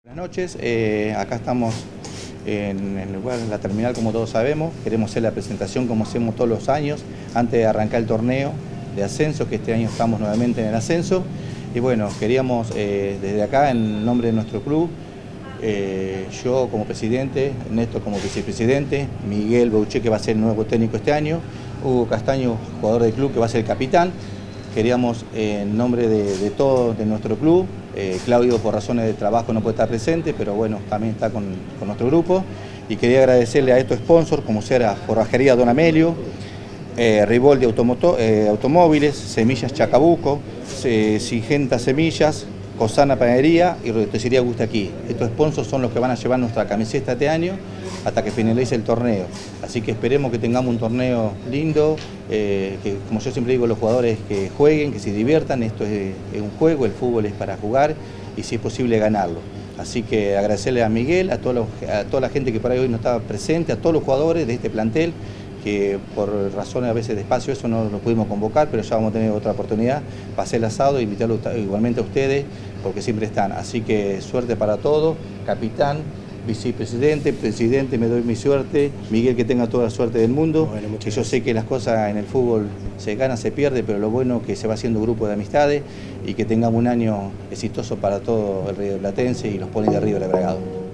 Buenas noches, acá estamos en el lugar, en la terminal, como todos sabemos. Queremos hacer la presentación como hacemos todos los años, antes de arrancar el torneo de ascenso, que este año estamos nuevamente en el ascenso. Y bueno, queríamos desde acá, en nombre de nuestro club, yo como presidente, Néstor como vicepresidente, Miguel Bouché, que va a ser el nuevo técnico este año, Hugo Castaño, jugador del club, que va a ser el capitán. Queríamos, en nombre de todo de nuestro club, Claudio por razones de trabajo no puede estar presente, pero bueno, también está con nuestro grupo. Y quería agradecerle a estos sponsors, como será Forrajería Don Amelio, Riboldi Automóviles, Semillas Chacabuco, Singenta Semillas, Cosana Panadería y Roticería Gusta Aquí. Estos sponsors son los que van a llevar nuestra camiseta este año hasta que finalice el torneo. Así que esperemos que tengamos un torneo lindo, que como yo siempre digo a los jugadores, que jueguen, que se diviertan. Esto es un juego, el fútbol es para jugar y si es posible ganarlo. Así que agradecerle a Miguel, a toda la gente que por ahí hoy no estaba presente, a todos los jugadores de este plantel, que por razones a veces de espacio eso no lo pudimos convocar, pero ya vamos a tener otra oportunidad para hacer el asado e invitarlos igualmente a ustedes, porque siempre están. Así que suerte para todos, capitán, vicepresidente, presidente, me doy mi suerte, Miguel, que tenga toda la suerte del mundo. Bueno, que yo sé que las cosas en el fútbol se gana, se pierde, pero lo bueno es que se va haciendo un grupo de amistades y que tengamos un año exitoso para todo el Río Platense y los polis de Río de Bragado.